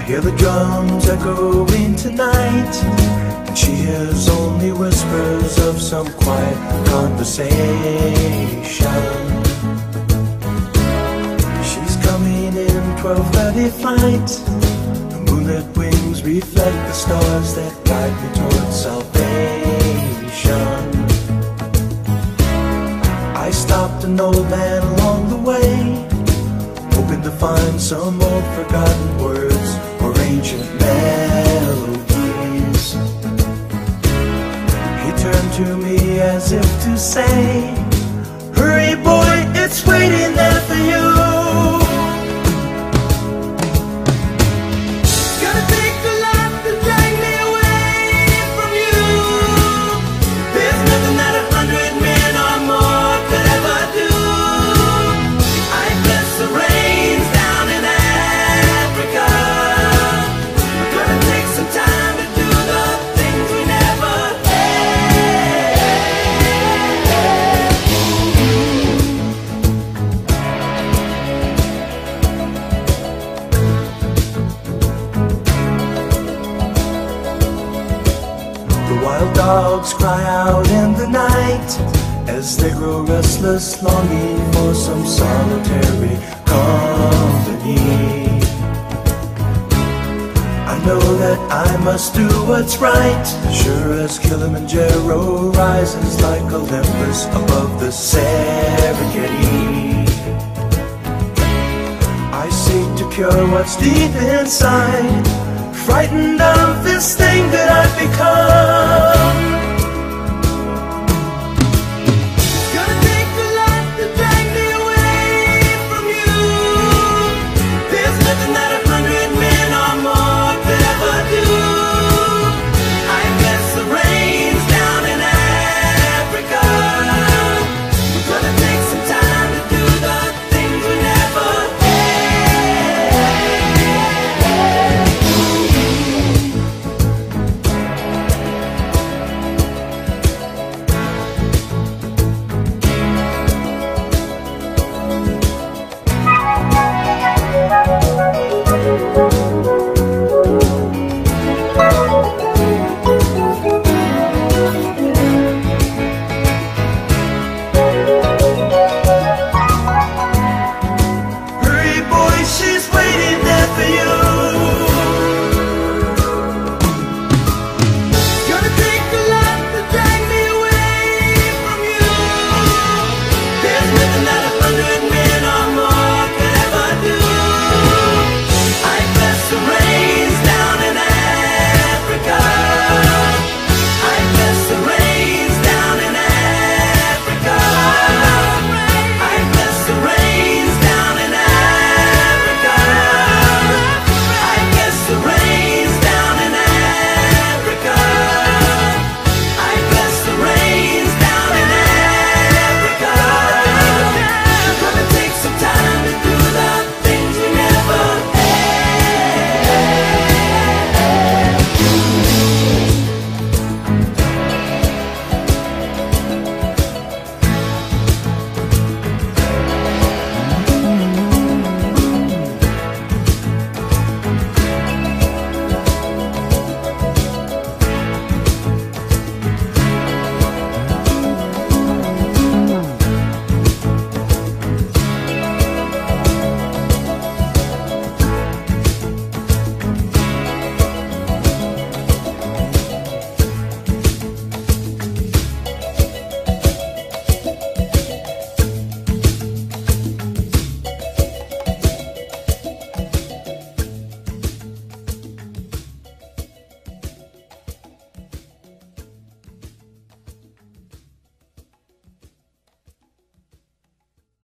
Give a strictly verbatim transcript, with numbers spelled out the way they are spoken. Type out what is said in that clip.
hear the drums echoing tonight, and she hears only whispers of some quiet conversation. She's coming in twelve thirty flight. The moonlit wings reflect the stars that guide me towards salvation. I stopped an old man along the way, hoping to find some old forgotten words or ancient melodies. He turned to me as if to say, "Hurry boy, it's waiting there for you." Gonna take a lot to drag me away from you. There's nothing that a hundred men or more could ever do. I bless the rains down in Africa. Gonna take some time to do the things we never The wild dogs cry out in the night as they grow restless, longing for some solitary company. I know that I must do what's right, sure as Kilimanjaro rises like Olympus above the Serengeti. I seek to cure what's deep inside, frightened of this thing that I've become.